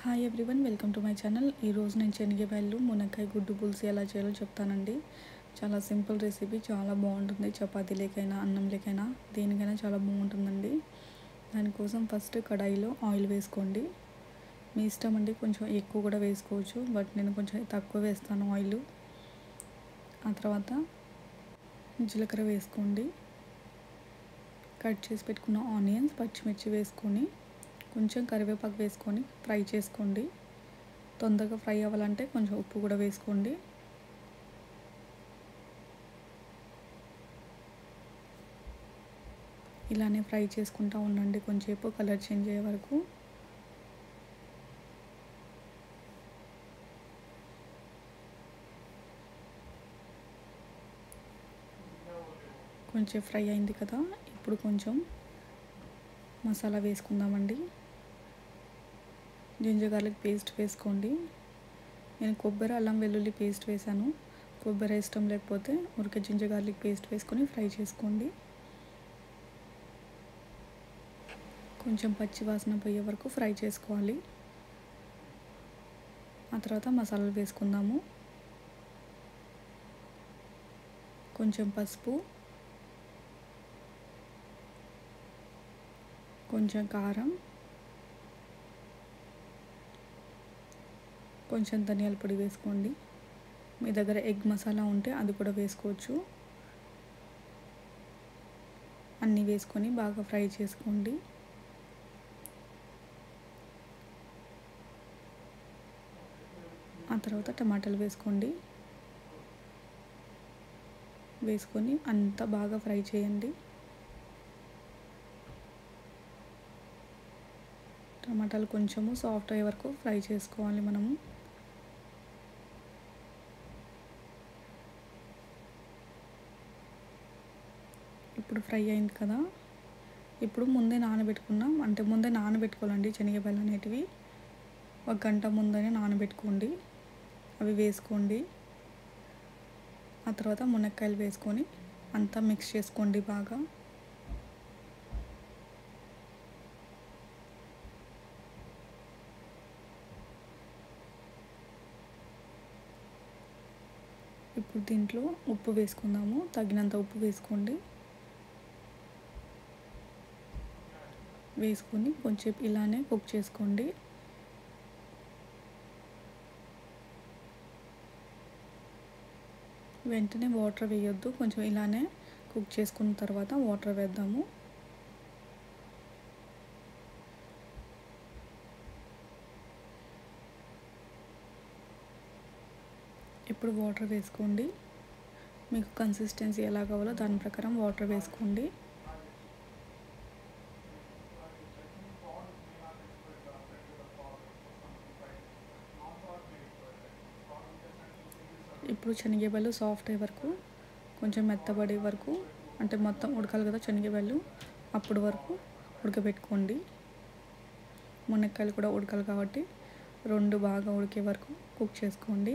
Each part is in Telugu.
Hi everyone, welcome to my channel. ఈరోజు నేను శనగకాయలు మునక్కాయ గుడ్డు పులుసు ఎలా చేయాలో చెప్తానండి. చాలా సింపుల్ రెసిపీ, చాలా బాగుంటుంది. చపాతీలేకైనా అన్నంలేకైనా దేనికైనా చాలా బాగుంటుందండి. దానికోసం ఫస్ట్ కడాయిలో ఆయిల్ వేసుకోండి. మీ ఇష్టం అండి, కొంచెం ఎక్కువ కూడా వేసుకోవచ్చు, బట్ నేను కొంచెం తక్కువ వేస్తాను ఆయిల్. ఆ తర్వాత జీలకర్ర వేసుకోండి. కట్ చేసి పెట్టుకున్న ఆనియన్స్, పచ్చిమిర్చి వేసుకొని కొంచెం కరివేపాకు వేసుకొని ఫ్రై చేసుకోండి. తొందరగా ఫ్రై అవ్వాలంటే కొంచెం ఉప్పు కూడా వేసుకోండి. ఇలానే ఫ్రై చేసుకుంటూ ఉండండి కొంచెంసేపు, కలర్ చేంజ్ అయ్యే వరకు. కొంచెం ఫ్రై అయింది కదా, ఇప్పుడు కొంచెం మసాలా వేసుకుందామండి. జింజర్ గార్లిక్ పేస్ట్ వేసుకోండి. నేను కొబ్బరి, అల్లం వెల్లుల్లి పేస్ట్ వేసాను. కొబ్బరి ఇష్టం లేకపోతే ఉరికే జింజర్ గార్లిక్ పేస్ట్ వేసుకొని ఫ్రై చేసుకోండి. కొంచెం పచ్చి వాసన పోయే వరకు ఫ్రై చేసుకోవాలి. ఆ తర్వాత మసాలాలు వేసుకుందాము. కొంచెం పసుపు, కొంచెం కారం, కొంచెం ధనియాల పొడి వేసుకోండి. మీ దగ్గర ఎగ్ మసాలా ఉంటే అది కూడా వేసుకోవచ్చు. అన్నీ వేసుకొని బాగా ఫ్రై చేసుకోండి. ఆ తర్వాత టమాటాలు వేసుకోండి. వేసుకొని అంతా బాగా ఫ్రై చేయండి. టమాటాలు కొంచెము సాఫ్ట్ అయ్యే వరకు ఫ్రై చేసుకోవాలి మనము. ఇప్పుడు ఫ్రై అయింది కదా, ఇప్పుడు ముందే నానబెట్టుకోవాలండి శనగకాయలు అనేటివి. 1 గంట ముందనే నానబెట్టుకోండి. అవి వేసుకోండి. ఆ తర్వాత మునక్కాయలు వేసుకొని అంతా మిక్స్ చేసుకోండి బాగా. ఇప్పుడు దీంట్లో ఉప్పు వేసుకుందాము. తగినంత ఉప్పు వేసుకోండి. వేసుకొని కొంచెం ఇలానే కుక్ చేసుకోండి. వెంటనే వాటర్ వేయొద్దు, కొంచెం ఇలానే కుక్ చేసుకున్న తర్వాత వాటర్ వేద్దాము. ఇప్పుడు వాటర్ వేసుకోండి. మీకు కన్సిస్టెన్సీ ఎలా కావాలో దాని ప్రకారం వాటర్ వేసుకోండి. ఇప్పుడు శనగకాయలు సాఫ్ట్ అయ్యే వరకు, కొంచెం మెత్తబడే వరకు, అంటే మొత్తం ఉడకాలి కదా శనగకాయలు, అప్పుడు వరకు ఉడకబెట్టుకోండి. మునక్కాయలు కూడా ఉడకాలి కాబట్టి 2 బాగా ఉడికే వరకు కుక్ చేసుకోండి.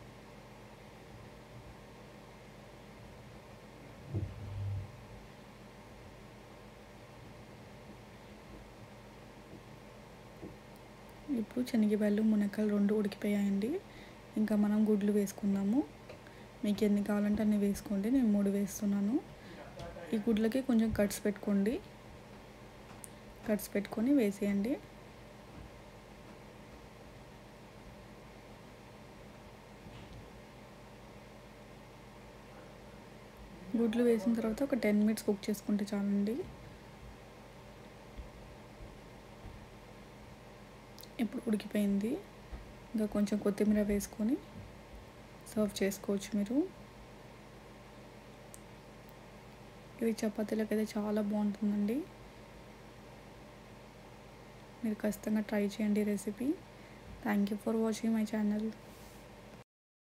ఇప్పుడు శనగకాయలు, మునక్కాయలు 2 ఉడికిపోయాయండి. ఇంకా మనం గుడ్లు వేసుకుందాము. మీకు ఎన్ని కావాలంటే అన్ని వేసుకోండి. నేను 3 వేస్తున్నాను. ఈ గుడ్లకి కొంచెం కట్స్ పెట్టుకోండి. కట్స్ పెట్టుకొని వేసేయండి. గుడ్లు వేసిన తర్వాత ఒక 10 మినిట్స్ కుక్ చేసుకుంటే చాలండి. ఇప్పుడు ఉడికిపోయింది. ఇంకా కొంచెం కొత్తిమీర వేసుకొని సర్వ్ చేసుకోవచ్చు మీరు. ఇది చపాతీలకు అయితే చాలా బాగుంటుందండి. మీరు ఖచ్చితంగా ట్రై చేయండి recipe. Thank you for watching my channel.